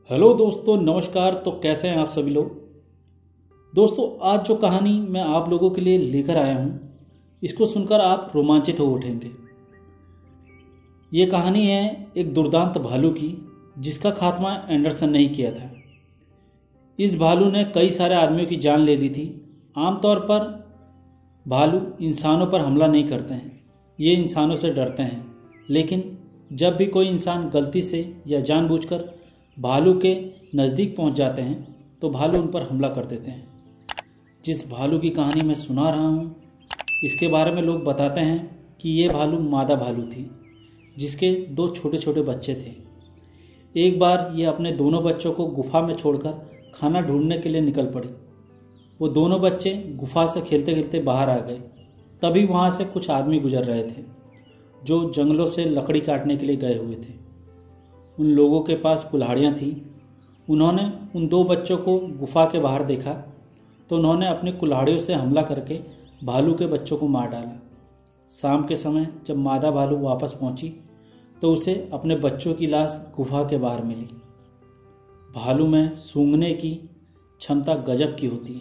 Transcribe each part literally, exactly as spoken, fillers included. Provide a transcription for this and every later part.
Hello दोस्तों, नमस्कार। तो कैसे हैं आप सभी लोग। दोस्तों, आज जो कहानी मैं आप लोगों के लिए लेकर आया हूँ, इसको सुनकर आप रोमांचित हो उठेंगे। ये कहानी है एक दुर्दांत भालू की, जिसका खात्मा एंडरसन ने ही किया था। इस भालू ने कई सारे आदमियों की जान ले ली थी। आमतौर पर भालू इंसानों पर हमला नहीं करते हैं, ये इंसानों से डरते हैं। लेकिन जब भी कोई इंसान गलती से या जानबूझकर भालू के नज़दीक पहुंच जाते हैं तो भालू उन पर हमला कर देते हैं। जिस भालू की कहानी मैं सुना रहा हूँ, इसके बारे में लोग बताते हैं कि ये भालू मादा भालू थी, जिसके दो छोटे छोटे बच्चे थे। एक बार ये अपने दोनों बच्चों को गुफा में छोड़कर खाना ढूंढने के लिए निकल पड़ी। वो दोनों बच्चे गुफा से खेलते खेलते बाहर आ गए। तभी वहाँ से कुछ आदमी गुजर रहे थे, जो जंगलों से लकड़ी काटने के लिए गए हुए थे। उन लोगों के पास कुल्हाड़ियाँ थीं। उन्होंने उन दो बच्चों को गुफा के बाहर देखा तो उन्होंने अपनी कुल्हाड़ियों से हमला करके भालू के बच्चों को मार डाला। शाम के समय जब मादा भालू वापस पहुंची तो उसे अपने बच्चों की लाश गुफा के बाहर मिली। भालू में सूंघने की क्षमता गजब की होती है।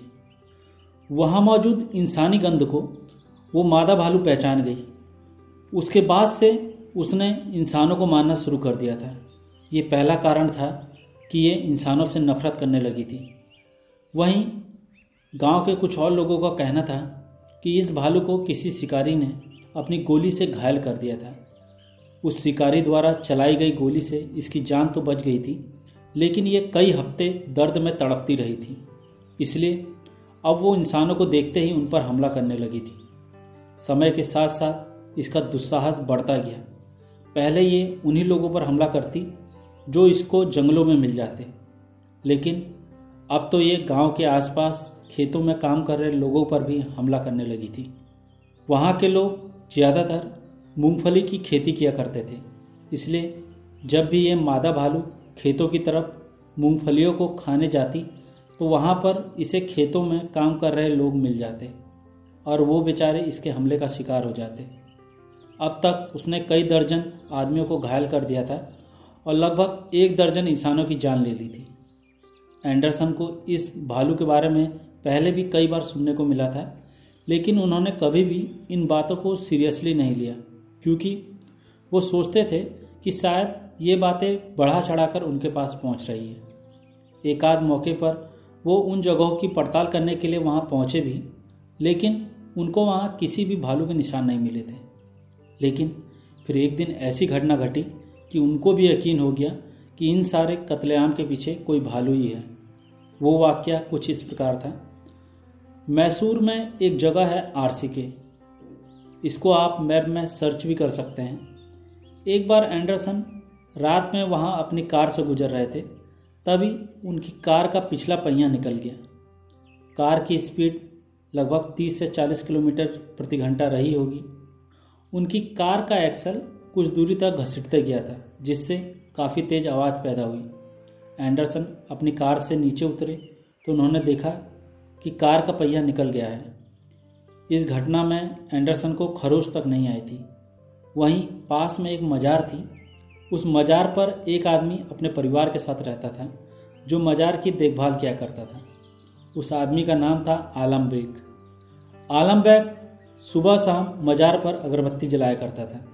वहाँ मौजूद इंसानी गंध को वो मादा भालू पहचान गई। उसके बाद से उसने इंसानों को मारना शुरू कर दिया था। ये पहला कारण था कि ये इंसानों से नफरत करने लगी थी। वहीं गांव के कुछ और लोगों का कहना था कि इस भालू को किसी शिकारी ने अपनी गोली से घायल कर दिया था। उस शिकारी द्वारा चलाई गई गोली से इसकी जान तो बच गई थी, लेकिन ये कई हफ्ते दर्द में तड़पती रही थी। इसलिए अब वो इंसानों को देखते ही उन पर हमला करने लगी थी। समय के साथ साथ इसका दुस्साहस बढ़ता गया। पहले ये उन्हीं लोगों पर हमला करती जो इसको जंगलों में मिल जाते, लेकिन अब तो ये गांव के आसपास खेतों में काम कर रहे लोगों पर भी हमला करने लगी थी। वहाँ के लोग ज़्यादातर मूंगफली की खेती किया करते थे, इसलिए जब भी ये मादा भालू खेतों की तरफ मूंगफलियों को खाने जाती तो वहाँ पर इसे खेतों में काम कर रहे लोग मिल जाते और वो बेचारे इसके हमले का शिकार हो जाते। अब तक उसने कई दर्जन आदमियों को घायल कर दिया था और लगभग एक दर्जन इंसानों की जान ले ली थी। एंडरसन को इस भालू के बारे में पहले भी कई बार सुनने को मिला था, लेकिन उन्होंने कभी भी इन बातों को सीरियसली नहीं लिया, क्योंकि वो सोचते थे कि शायद ये बातें बढ़ा चढ़ाकर उनके पास पहुंच रही है। एक आध मौके पर वो उन जगहों की पड़ताल करने के लिए वहां पहुंचे भी, लेकिन उनको वहां किसी भी भालू के निशान नहीं मिले थे। लेकिन फिर एक दिन ऐसी घटना घटी कि उनको भी यकीन हो गया कि इन सारे कत्लेआम के पीछे कोई भालू ही है। वो वाकया कुछ इस प्रकार था। मैसूर में एक जगह है आरसीके। इसको आप मैप में सर्च भी कर सकते हैं। एक बार एंडरसन रात में वहाँ अपनी कार से गुजर रहे थे, तभी उनकी कार का पिछला पहिया निकल गया। कार की स्पीड लगभग तीस से चालीस किलोमीटर प्रति घंटा रही होगी। उनकी कार का एक्सल कुछ दूरी तक घसीटते गया था, जिससे काफ़ी तेज़ आवाज़ पैदा हुई। एंडरसन अपनी कार से नीचे उतरे तो उन्होंने देखा कि कार का पहिया निकल गया है। इस घटना में एंडरसन को खरोच तक नहीं आई थी। वहीं पास में एक मज़ार थी। उस मज़ार पर एक आदमी अपने परिवार के साथ रहता था, जो मज़ार की देखभाल किया करता था। उस आदमी का नाम था आलम बेग। आलम बेग सुबह शाम मज़ार पर अगरबत्ती जलाया करता था।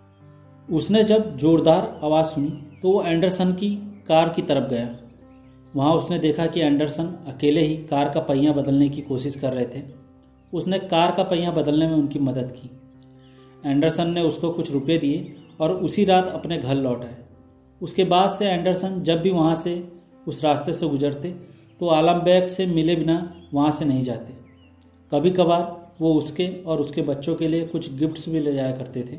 उसने जब जोरदार आवाज़ सुनी तो वो एंडरसन की कार की तरफ गया। वहाँ उसने देखा कि एंडरसन अकेले ही कार का पहिया बदलने की कोशिश कर रहे थे। उसने कार का पहिया बदलने में उनकी मदद की। एंडरसन ने उसको कुछ रुपए दिए और उसी रात अपने घर लौट आए। उसके बाद से एंडरसन जब भी वहाँ से उस रास्ते से गुजरते तो आलम बेग से मिले बिना वहाँ से नहीं जाते। कभी कभार वो उसके और उसके बच्चों के लिए कुछ गिफ्ट्स भी ले जाया करते थे।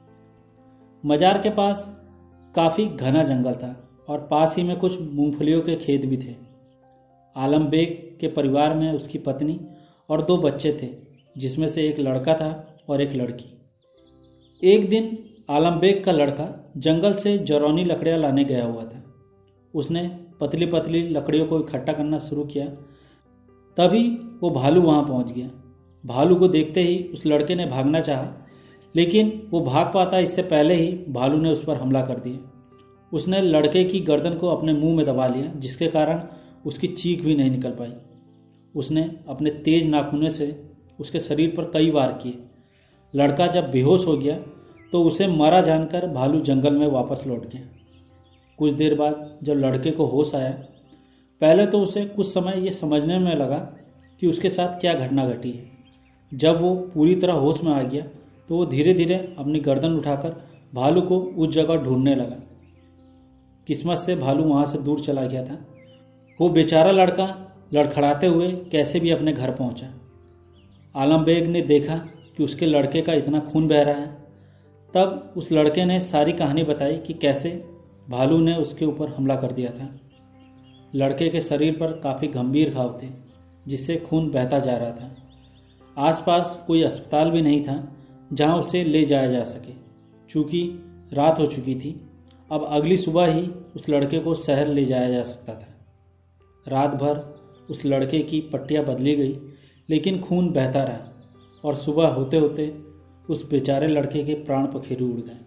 मज़ार के पास काफ़ी घना जंगल था और पास ही में कुछ मूंगफलियों के खेत भी थे। आलम बेग के परिवार में उसकी पत्नी और दो बच्चे थे, जिसमें से एक लड़का था और एक लड़की। एक दिन आलम बेग का लड़का जंगल से जरौनी लकड़ियाँ लाने गया हुआ था। उसने पतली पतली लकड़ियों को इकट्ठा करना शुरू किया। तभी वो भालू वहाँ पहुँच गया। भालू को देखते ही उस लड़के ने भागना चाहा, लेकिन वो भाग पाता इससे पहले ही भालू ने उस पर हमला कर दिया। उसने लड़के की गर्दन को अपने मुंह में दबा लिया, जिसके कारण उसकी चीख भी नहीं निकल पाई। उसने अपने तेज नाखूनों से उसके शरीर पर कई वार किए। लड़का जब बेहोश हो गया तो उसे मरा जानकर भालू जंगल में वापस लौट गया। कुछ देर बाद जब लड़के को होश आया, पहले तो उसे कुछ समय ये समझने में लगा कि उसके साथ क्या घटना घटी है। जब वो पूरी तरह होश में आ गया तो वो धीरे धीरे अपनी गर्दन उठाकर भालू को उस जगह ढूंढने लगा। किस्मत से भालू वहाँ से दूर चला गया था। वो बेचारा लड़का लड़खड़ाते हुए कैसे भी अपने घर पहुँचा। आलम बेग ने देखा कि उसके लड़के का इतना खून बह रहा है। तब उस लड़के ने सारी कहानी बताई कि कैसे भालू ने उसके ऊपर हमला कर दिया था। लड़के के शरीर पर काफ़ी गंभीर घाव थे, जिससे खून बहता जा रहा था। आसपास कोई अस्पताल भी नहीं था जहां उसे ले जाया जा सके, चूँकि रात हो चुकी थी। अब अगली सुबह ही उस लड़के को शहर ले जाया जा सकता था। रात भर उस लड़के की पट्टियाँ बदली गई, लेकिन खून बहता रहा और सुबह होते होते उस बेचारे लड़के के प्राण पखेरु उड़ गए।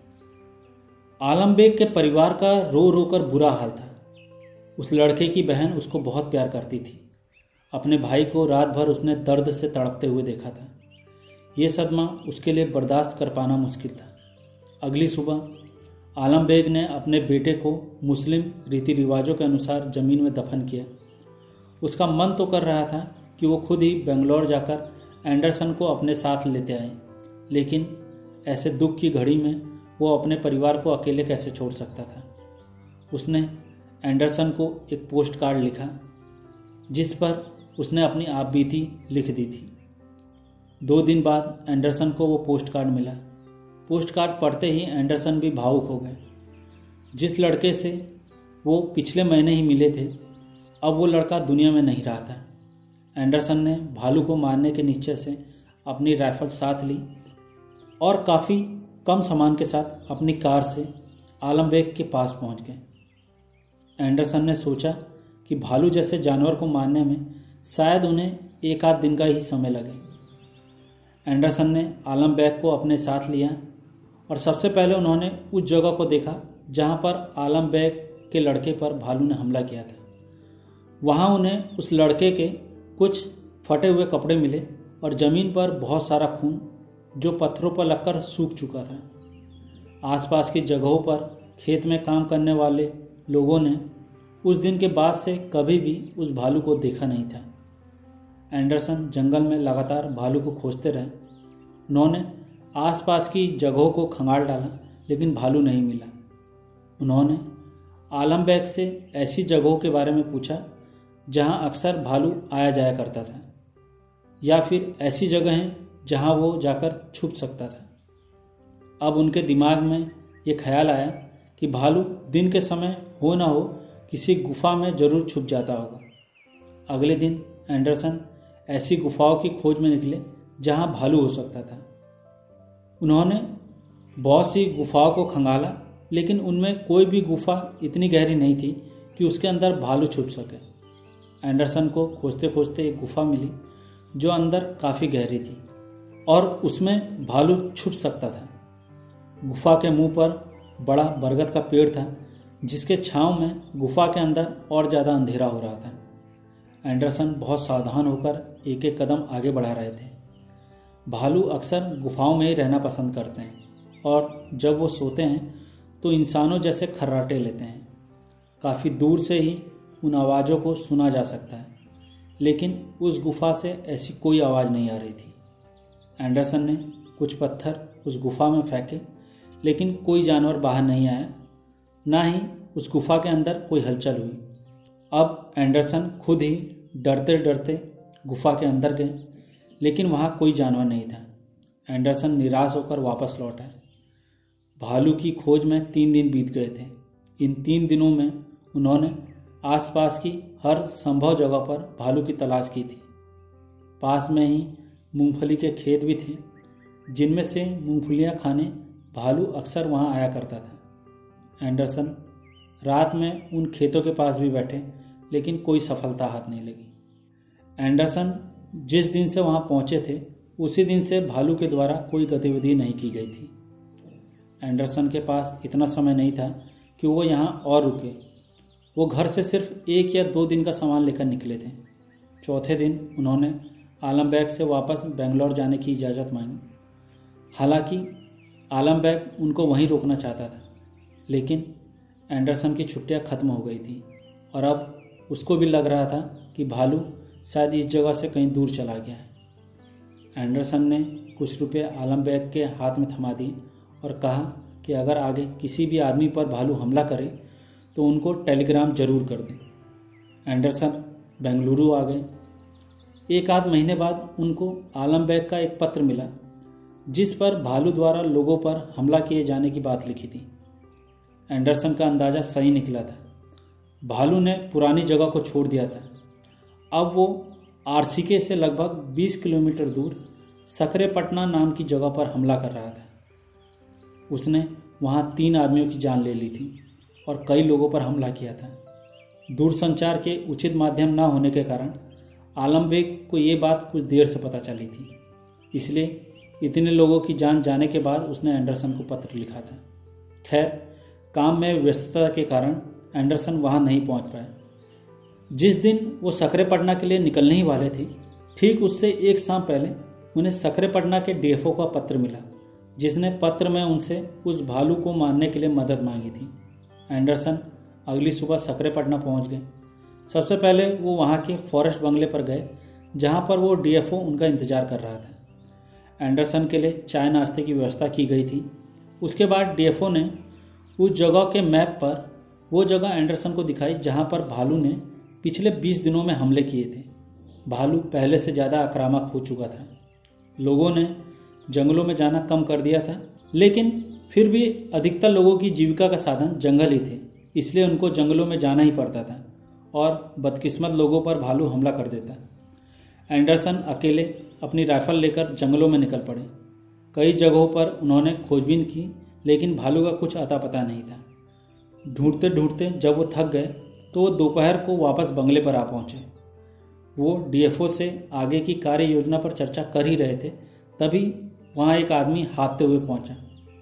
आलम बेग के परिवार का रो रो कर बुरा हाल था। उस लड़के की बहन उसको बहुत प्यार करती थी। अपने भाई को रात भर उसने दर्द से तड़पते हुए देखा था। ये सदमा उसके लिए बर्दाश्त कर पाना मुश्किल था। अगली सुबह आलम बेग ने अपने बेटे को मुस्लिम रीति रिवाजों के अनुसार ज़मीन में दफन किया। उसका मन तो कर रहा था कि वो खुद ही बेंगलोर जाकर एंडरसन को अपने साथ लेते आए, लेकिन ऐसे दुख की घड़ी में वो अपने परिवार को अकेले कैसे छोड़ सकता था। उसने एंडरसन को एक पोस्ट कार्ड लिखा, जिस पर उसने अपनी आपबीती लिख दी थी। दो दिन बाद एंडरसन को वो पोस्ट कार्ड मिला। पोस्ट कार्ड पढ़ते ही एंडरसन भी भावुक हो गए। जिस लड़के से वो पिछले महीने ही मिले थे, अब वो लड़का दुनिया में नहीं रहा था। एंडरसन ने भालू को मारने के निश्चय से अपनी राइफल साथ ली और काफ़ी कम सामान के साथ अपनी कार से आलम बेग के पास पहुंच गए। एंडरसन ने सोचा कि भालू जैसे जानवर को मारने में शायद उन्हें एक आध दिन का ही समय लगे। एंडरसन ने आलम बेग को अपने साथ लिया और सबसे पहले उन्होंने उस जगह को देखा जहां पर आलम बेग के लड़के पर भालू ने हमला किया था। वहां उन्हें उस लड़के के कुछ फटे हुए कपड़े मिले और ज़मीन पर बहुत सारा खून जो पत्थरों पर लगकर सूख चुका था। आसपास की जगहों पर खेत में काम करने वाले लोगों ने उस दिन के बाद से कभी भी उस भालू को देखा नहीं था। एंडरसन जंगल में लगातार भालू को खोजते रहे। उन्होंने आसपास की जगहों को खंगाल डाला, लेकिन भालू नहीं मिला। उन्होंने आलम बेग से ऐसी जगहों के बारे में पूछा जहां अक्सर भालू आया जाया करता था, या फिर ऐसी जगहें जहां वो जाकर छुप सकता था। अब उनके दिमाग में ये ख्याल आया कि भालू दिन के समय हो ना हो किसी गुफा में जरूर छुप जाता होगा। अगले दिन एंडरसन ऐसी गुफाओं की खोज में निकले जहां भालू हो सकता था। उन्होंने बहुत सी गुफाओं को खंगाला, लेकिन उनमें कोई भी गुफा इतनी गहरी नहीं थी कि उसके अंदर भालू छुप सके। एंडरसन को खोजते खोजते एक गुफा मिली जो अंदर काफ़ी गहरी थी और उसमें भालू छुप सकता था। गुफा के मुंह पर बड़ा बरगद का पेड़ था, जिसके छांव में गुफा के अंदर और ज़्यादा अंधेरा हो रहा था। एंडरसन बहुत सावधान होकर एक एक कदम आगे बढ़ा रहे थे। भालू अक्सर गुफाओं में ही रहना पसंद करते हैं और जब वो सोते हैं तो इंसानों जैसे खर्राटे लेते हैं। काफ़ी दूर से ही उन आवाज़ों को सुना जा सकता है, लेकिन उस गुफा से ऐसी कोई आवाज़ नहीं आ रही थी। एंडरसन ने कुछ पत्थर उस गुफा में फेंके, लेकिन कोई जानवर बाहर नहीं आया, ना ही उस गुफा के अंदर कोई हलचल हुई। अब एंडरसन खुद ही डरते डरते गुफा के अंदर गए, लेकिन वहाँ कोई जानवर नहीं था। एंडरसन निराश होकर वापस लौट आए। भालू की खोज में तीन दिन बीत गए थे। इन तीन दिनों में उन्होंने आसपास की हर संभव जगह पर भालू की तलाश की थी। पास में ही मूंगफली के खेत भी थे, जिनमें से मूंगफलियां खाने भालू अक्सर वहां आया करता था। एंडरसन रात में उन खेतों के पास भी बैठे, लेकिन कोई सफलता हाथ नहीं लगी। एंडरसन जिस दिन से वहां पहुंचे थे, उसी दिन से भालू के द्वारा कोई गतिविधि नहीं की गई थी। एंडरसन के पास इतना समय नहीं था कि वो यहाँ और रुके। वो घर से सिर्फ एक या दो दिन का सामान लेकर निकले थे। चौथे दिन उन्होंने आलम बेग से वापस बेंगलोर जाने की इजाज़त मांगी। हालांकि आलम बेग उनको वहीं रोकना चाहता था, लेकिन एंडरसन की छुट्टियां ख़त्म हो गई थी और अब उसको भी लग रहा था कि भालू शायद इस जगह से कहीं दूर चला गया है। एंडरसन ने कुछ रुपए आलम बेग के हाथ में थमा दिए और कहा कि अगर आगे किसी भी आदमी पर भालू हमला करे तो उनको टेलीग्राम जरूर कर दें। एंडरसन बेंगलुरु आ गए। एक आध महीने बाद उनको आलम बेग का एक पत्र मिला जिस पर भालू द्वारा लोगों पर हमला किए जाने की बात लिखी थी। एंडरसन का अंदाज़ा सही निकला था। भालू ने पुरानी जगह को छोड़ दिया था। अब वो आरसीके से लगभग बीस किलोमीटर दूर सकरेपटना नाम की जगह पर हमला कर रहा था। उसने वहाँ तीन आदमियों की जान ले ली थी और कई लोगों पर हमला किया था। दूरसंचार के उचित माध्यम न होने के कारण आलम बेग को ये बात कुछ देर से पता चली थी, इसलिए इतने लोगों की जान जाने के बाद उसने एंडरसन को पत्र लिखा था। खैर, काम में व्यस्तता के कारण एंडरसन वहाँ नहीं पहुँच पाया। जिस दिन वो सकरेपटना के लिए निकलने ही वाले थे, ठीक उससे एक शाम पहले उन्हें सकरेपटना के डीएफओ का पत्र मिला, जिसने पत्र में उनसे उस भालू को मारने के लिए मदद मांगी थी। एंडरसन अगली सुबह सकरेपटना पहुंच गए। सबसे पहले वो वहां के फॉरेस्ट बंगले पर गए, जहां पर वो डीएफओ उनका इंतजार कर रहा था। एंडरसन के लिए चाय नाश्ते की व्यवस्था की गई थी। उसके बाद डीएफओ ने उस जगह के मैप पर वो जगह एंडरसन को दिखाई जहां पर भालू ने पिछले बीस दिनों में हमले किए थे। भालू पहले से ज़्यादा आक्रामक हो चुका था। लोगों ने जंगलों में जाना कम कर दिया था, लेकिन फिर भी अधिकतर लोगों की जीविका का साधन जंगल ही थे, इसलिए उनको जंगलों में जाना ही पड़ता था और बदकिस्मत लोगों पर भालू हमला कर देता। एंडरसन अकेले अपनी राइफल लेकर जंगलों में निकल पड़े। कई जगहों पर उन्होंने खोजबीन की, लेकिन भालू का कुछ अता पता नहीं था। ढूंढते ढूंढते जब वो थक गए तो वो दोपहर को वापस बंगले पर आ पहुंचे। वो डीएफओ से आगे की कार्य योजना पर चर्चा कर ही रहे थे, तभी वहाँ एक आदमी हाँफते हुए पहुंचा।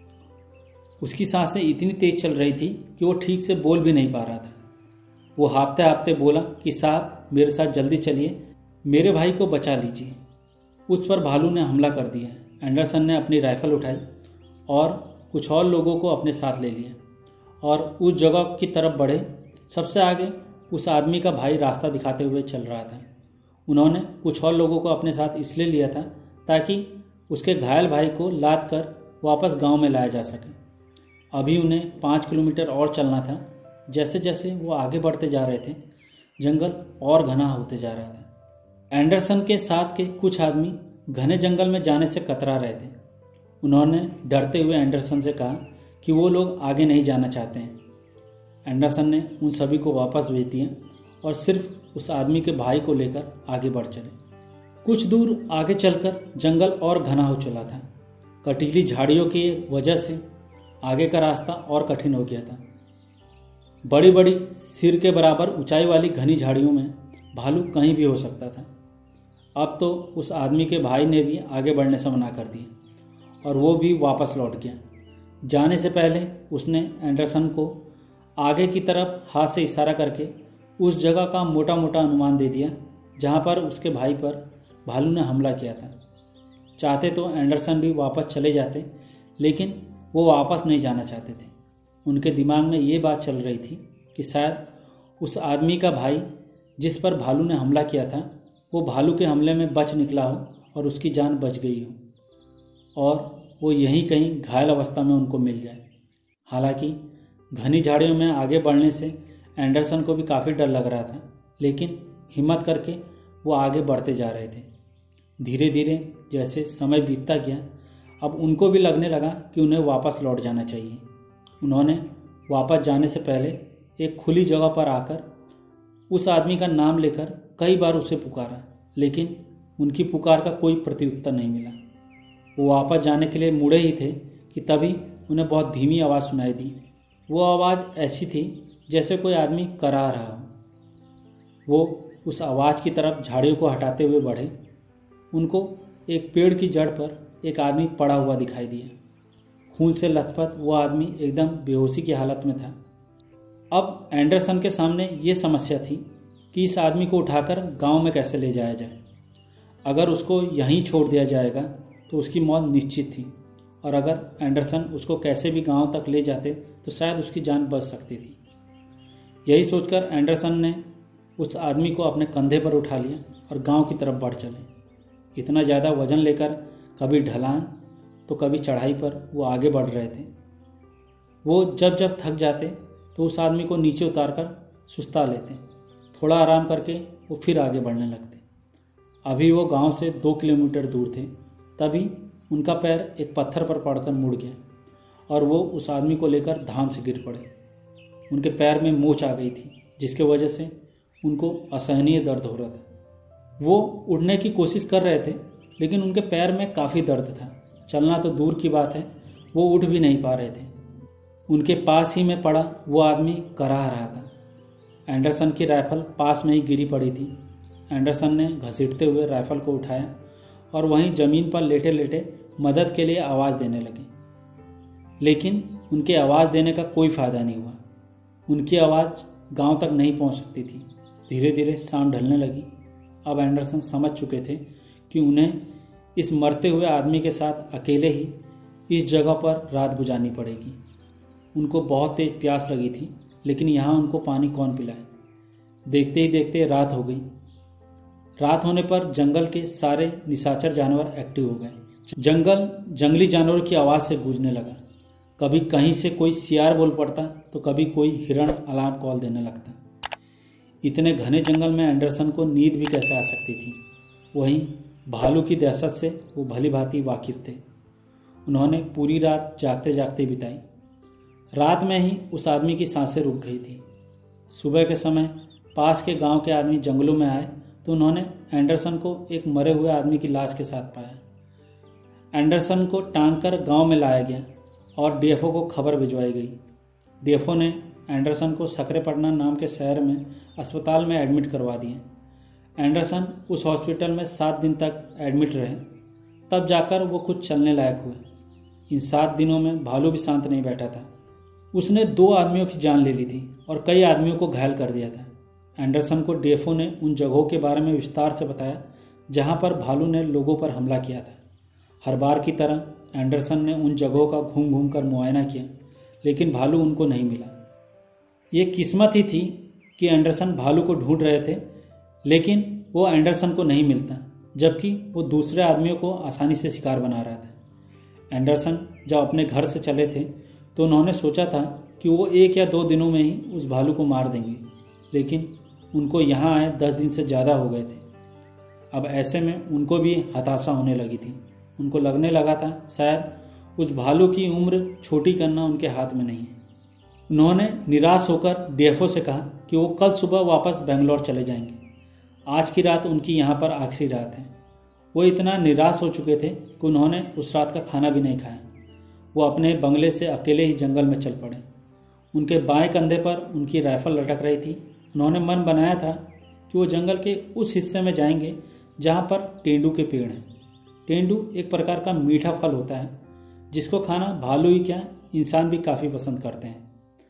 उसकी सांसें इतनी तेज चल रही थी कि वो ठीक से बोल भी नहीं पा रहा था। वो हाँफते हाँफते बोला कि साहब, मेरे साथ जल्दी चलिए, मेरे भाई को बचा लीजिए। उस पर भालू ने हमला कर दिया। एंडरसन ने अपनी राइफल उठाई और कुछ और लोगों को अपने साथ ले लिया और उस जगह की तरफ बढ़े। सबसे आगे उस आदमी का भाई रास्ता दिखाते हुए चल रहा था। उन्होंने कुछ और लोगों को अपने साथ इसलिए लिया था ताकि उसके घायल भाई को लाद कर वापस गांव में लाया जा सके। अभी उन्हें पाँच किलोमीटर और चलना था। जैसे जैसे वो आगे बढ़ते जा रहे थे, जंगल और घना होते जा रहा था। एंडरसन के साथ के कुछ आदमी घने जंगल में जाने से कतरा रहे थे। उन्होंने डरते हुए एंडरसन से कहा कि वो लोग आगे नहीं जाना चाहते हैं। एंडरसन ने उन सभी को वापस भेज दिया और सिर्फ उस आदमी के भाई को लेकर आगे बढ़ चले। कुछ दूर आगे चलकर जंगल और घना हो चला था। कटीली झाड़ियों की वजह से आगे का रास्ता और कठिन हो गया था। बड़ी बड़ी सिर के बराबर ऊंचाई वाली घनी झाड़ियों में भालू कहीं भी हो सकता था। अब तो उस आदमी के भाई ने भी आगे बढ़ने से मना कर दिया और वो भी वापस लौट गया। जाने से पहले उसने एंडरसन को आगे की तरफ हाथ से इशारा करके उस जगह का मोटा मोटा अनुमान दे दिया जहाँ पर उसके भाई पर भालू ने हमला किया था। चाहते तो एंडरसन भी वापस चले जाते, लेकिन वो वापस नहीं जाना चाहते थे। उनके दिमाग में ये बात चल रही थी कि शायद उस आदमी का भाई जिस पर भालू ने हमला किया था, वो भालू के हमले में बच निकला हो और उसकी जान बच गई हो और वो यहीं कहीं घायल अवस्था में उनको मिल जाए। हालांकि घनी झाड़ियों में आगे बढ़ने से एंडरसन को भी काफ़ी डर लग रहा था, लेकिन हिम्मत करके वो आगे बढ़ते जा रहे थे। धीरे धीरे जैसे समय बीतता गया, अब उनको भी लगने लगा कि उन्हें वापस लौट जाना चाहिए। उन्होंने वापस जाने से पहले एक खुली जगह पर आकर उस आदमी का नाम लेकर कई बार उसे पुकारा, लेकिन उनकी पुकार का कोई प्रत्युत्तर नहीं मिला। वो वापस जाने के लिए मुड़े ही थे कि तभी उन्हें बहुत धीमी आवाज़ सुनाई दी। वो आवाज़ ऐसी थी जैसे कोई आदमी करा रहा हो। वो उस आवाज़ की तरफ झाड़ियों को हटाते हुए बढ़े। उनको एक पेड़ की जड़ पर एक आदमी पड़ा हुआ दिखाई दिया। खून से लथपथ वो आदमी एकदम बेहोशी की हालत में था। अब एंडरसन के सामने ये समस्या थी कि इस आदमी को उठाकर गांव में कैसे ले जाया जाए। अगर उसको यहीं छोड़ दिया जाएगा तो उसकी मौत निश्चित थी, और अगर एंडरसन उसको कैसे भी गांव तक ले जाते तो शायद उसकी जान बच सकती थी। यही सोचकर एंडरसन ने उस आदमी को अपने कंधे पर उठा लिया और गांव की तरफ बढ़ चले। इतना ज़्यादा वजन लेकर कभी ढलान तो कभी चढ़ाई पर वो आगे बढ़ रहे थे। वो जब जब थक जाते तो उस आदमी को नीचे उतार कर सुस्ता लेते, थोड़ा आराम करके वो फिर आगे बढ़ने लगते। अभी वो गांव से दो किलोमीटर दूर थे, तभी उनका पैर एक पत्थर पर पड़कर मुड़ गया और वो उस आदमी को लेकर धाम से गिर पड़े। उनके पैर में मोच आ गई थी, जिसके वजह से उनको असहनीय दर्द हो रहा था। वो उड़ने की कोशिश कर रहे थे, लेकिन उनके पैर में काफ़ी दर्द था। चलना तो दूर की बात है, वो उठ भी नहीं पा रहे थे। उनके पास ही में पड़ा वो आदमी कराह रहा था। एंडरसन की राइफल पास में ही गिरी पड़ी थी। एंडरसन ने घसीटते हुए राइफल को उठाया और वहीं ज़मीन पर लेटे लेटे मदद के लिए आवाज़ देने लगे, लेकिन उनके आवाज़ देने का कोई फ़ायदा नहीं हुआ। उनकी आवाज़ गांव तक नहीं पहुंच सकती थी। धीरे धीरे शाम ढलने लगी। अब एंडरसन समझ चुके थे कि उन्हें इस मरते हुए आदमी के साथ अकेले ही इस जगह पर रात गुजारनी पड़ेगी। उनको बहुत तेज प्यास लगी थी, लेकिन यहाँ उनको पानी कौन पिलाए। देखते ही देखते रात हो गई। रात होने पर जंगल के सारे निशाचर जानवर एक्टिव हो गए। जंगल जंगली जानवरों की आवाज़ से गूंजने लगा। कभी कहीं से कोई सियार बोल पड़ता तो कभी कोई हिरण अलार्म कॉल देने लगता। इतने घने जंगल में एंडरसन को नींद भी कैसे आ सकती थी। वहीं भालू की दहशत से वो भली भांति वाकिफ थे। उन्होंने पूरी रात जागते जागते बिताई। रात में ही उस आदमी की सांसें रुक गई थी। सुबह के समय पास के गांव के आदमी जंगलों में आए तो उन्होंने एंडरसन को एक मरे हुए आदमी की लाश के साथ पाया। एंडरसन को टांग कर गाँव में लाया गया और डीएफओ को खबर भिजवाई गई। डीएफओ ने एंडरसन को सकरेपटना नाम के शहर में अस्पताल में एडमिट करवा दिए। एंडरसन उस हॉस्पिटल में सात दिन तक एडमिट रहे, तब जाकर वो कुछ चलने लायक हुए। इन सात दिनों में भालू भी शांत नहीं बैठा था। उसने दो आदमियों की जान ले ली थी और कई आदमियों को घायल कर दिया था। एंडरसन को डीएफओ ने उन जगहों के बारे में विस्तार से बताया जहां पर भालू ने लोगों पर हमला किया था। हर बार की तरह एंडरसन ने उन जगहों का घूम घूम कर मुआयना किया, लेकिन भालू उनको नहीं मिला। ये किस्मत ही थी कि एंडरसन भालू को ढूंढ रहे थे, लेकिन वो एंडरसन को नहीं मिलता, जबकि वो दूसरे आदमियों को आसानी से शिकार बना रहा था। एंडरसन जब अपने घर से चले थे तो उन्होंने सोचा था कि वो एक या दो दिनों में ही उस भालू को मार देंगे, लेकिन उनको यहाँ आए दस दिन से ज़्यादा हो गए थे। अब ऐसे में उनको भी हताशा होने लगी थी। उनको लगने लगा था शायद उस भालू की उम्र छोटी करना उनके हाथ में नहीं है। उन्होंने निराश होकर डीएफओ से कहा कि वो कल सुबह वापस बेंगलोर चले जाएंगे। आज की रात उनकी यहाँ पर आखिरी रात है। वो इतना निराश हो चुके थे कि उन्होंने उस रात का खाना भी नहीं खाया। वो अपने बंगले से अकेले ही जंगल में चल पड़े। उनके बाएं कंधे पर उनकी राइफल लटक रही थी। उन्होंने मन बनाया था कि वो जंगल के उस हिस्से में जाएंगे जहाँ पर तेंदू के पेड़ हैं। तेंदू एक प्रकार का मीठा फल होता है जिसको खाना भालू ही क्या इंसान भी काफ़ी पसंद करते हैं।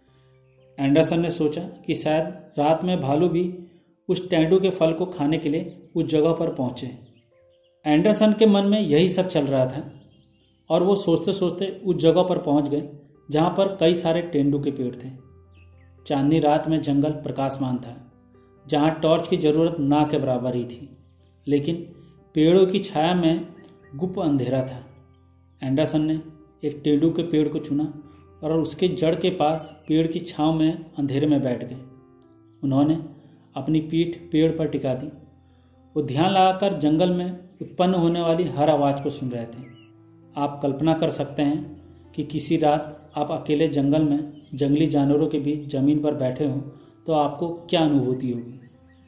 एंडरसन ने सोचा कि शायद रात में भालू भी उस तेंदू के फल को खाने के लिए उस जगह पर पहुँचे। एंडरसन के मन में यही सब चल रहा था और वो सोचते सोचते उस जगह पर पहुँच गए जहाँ पर कई सारे तेंदू के पेड़ थे। चांदनी रात में जंगल प्रकाशमान था, जहाँ टॉर्च की ज़रूरत ना के बराबर ही थी, लेकिन पेड़ों की छाया में गुप्त अंधेरा था। एंडरसन ने एक तेंदू के पेड़ को चुना और उसके जड़ के पास पेड़ की छांव में अंधेरे में बैठ गए। उन्होंने अपनी पीठ पेड़ पर टिका दी। वो ध्यान लगाकर जंगल में उत्पन्न होने वाली हर आवाज़ को सुन रहे थे। आप कल्पना कर सकते हैं कि किसी रात आप अकेले जंगल में जंगली जानवरों के बीच ज़मीन पर बैठे हों तो आपको क्या अनुभूति होगी।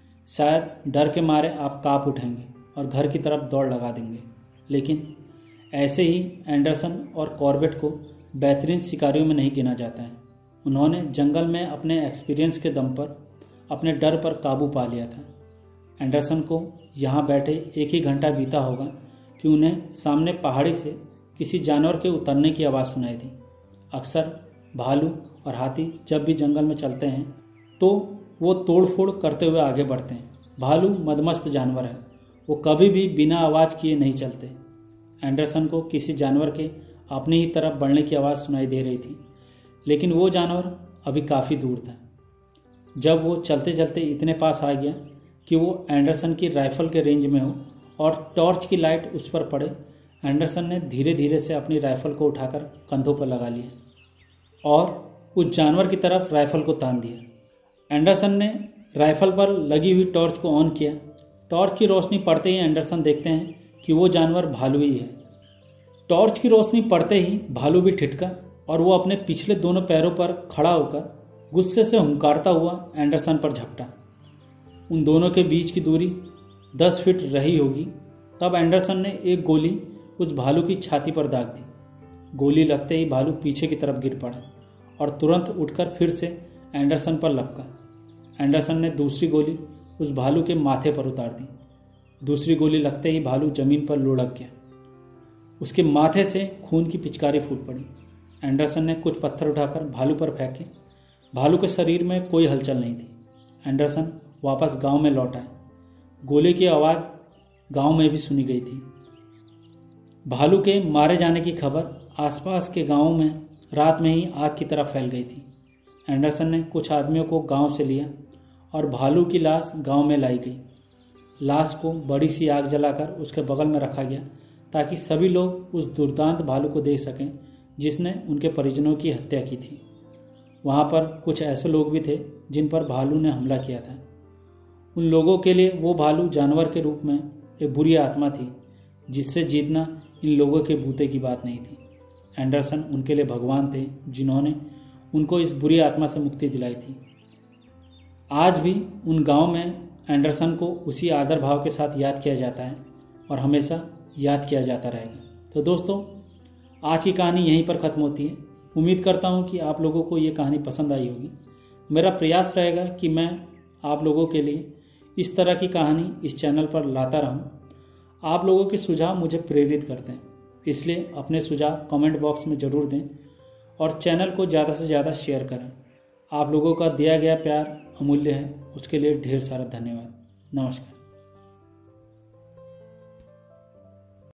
शायद डर के मारे आप काँप उठेंगे और घर की तरफ दौड़ लगा देंगे। लेकिन ऐसे ही एंडरसन और कॉर्बेट को बेहतरीन शिकारियों में नहीं गिना जाता है। उन्होंने जंगल में अपने एक्सपीरियंस के दम पर अपने डर पर काबू पा लिया था। एंडरसन को यहाँ बैठे एक ही घंटा बीता होगा कि उन्हें सामने पहाड़ी से किसी जानवर के उतरने की आवाज़ सुनाई दी। अक्सर भालू और हाथी जब भी जंगल में चलते हैं तो वो तोड़ फोड़ करते हुए आगे बढ़ते हैं। भालू मदमस्त जानवर है, वो कभी भी बिना आवाज़ किए नहीं चलते। एंडरसन को किसी जानवर के अपनी ही तरफ बढ़ने की आवाज़ सुनाई दे रही थी, लेकिन वो जानवर अभी काफ़ी दूर था। जब वो चलते चलते इतने पास आ गया कि वो एंडरसन की राइफल के रेंज में हो और टॉर्च की लाइट उस पर पड़े, एंडरसन ने धीरे धीरे से अपनी राइफल को उठाकर कंधों पर लगा लिया और उस जानवर की तरफ राइफल को तान दिया। एंडरसन ने राइफल पर लगी हुई टॉर्च को ऑन किया। टॉर्च की रोशनी पड़ते ही एंडरसन देखते हैं कि वो जानवर भालू ही है। टॉर्च की रोशनी पड़ते ही भालू भी ठिठका और वो अपने पिछले दोनों पैरों पर खड़ा होकर गुस्से से हुंकारता हुआ एंडरसन पर झपटा। उन दोनों के बीच की दूरी दस फीट रही होगी। तब एंडरसन ने एक गोली उस भालू की छाती पर दाग दी। गोली लगते ही भालू पीछे की तरफ गिर पड़ा और तुरंत उठकर फिर से एंडरसन पर लपका। एंडरसन ने दूसरी गोली उस भालू के माथे पर उतार दी। दूसरी गोली लगते ही भालू जमीन पर लुढ़क गया। उसके माथे से खून की पिचकारी फूट पड़ी। एंडरसन ने कुछ पत्थर उठाकर भालू पर फेंके। भालू के शरीर में कोई हलचल नहीं थी। एंडरसन वापस गांव में लौट आए। गोली की आवाज़ गांव में भी सुनी गई थी। भालू के मारे जाने की खबर आसपास के गांवों में रात में ही आग की तरह फैल गई थी। एंडरसन ने कुछ आदमियों को गांव से लिया और भालू की लाश गांव में लाई गई। लाश को बड़ी सी आग जलाकर उसके बगल में रखा गया ताकि सभी लोग उस दुर्दांत भालू को देख सकें जिसने उनके परिजनों की हत्या की थी। वहाँ पर कुछ ऐसे लोग भी थे जिन पर भालू ने हमला किया था। उन लोगों के लिए वो भालू जानवर के रूप में एक बुरी आत्मा थी जिससे जीतना इन लोगों के बूते की बात नहीं थी। एंडरसन उनके लिए भगवान थे जिन्होंने उनको इस बुरी आत्मा से मुक्ति दिलाई थी। आज भी उन गांव में एंडरसन को उसी आदर भाव के साथ याद किया जाता है और हमेशा याद किया जाता रहेगा। तो दोस्तों, आज की कहानी यहीं पर ख़त्म होती है। उम्मीद करता हूँ कि आप लोगों को ये कहानी पसंद आई होगी। मेरा प्रयास रहेगा कि मैं आप लोगों के लिए इस तरह की कहानी इस चैनल पर लाता रहूं। आप लोगों के सुझाव मुझे प्रेरित करते हैं, इसलिए अपने सुझाव कमेंट बॉक्स में ज़रूर दें और चैनल को ज़्यादा से ज़्यादा शेयर करें। आप लोगों का दिया गया प्यार अमूल्य है, उसके लिए ढेर सारा धन्यवाद। नमस्कार।